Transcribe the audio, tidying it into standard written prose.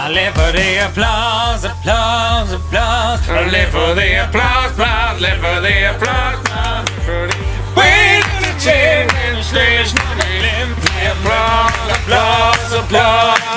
I live for the applause, applause, applause. I live for the applause, applause, live for the applause, applause. Wait to the chain and the stage, the applause, applause, applause.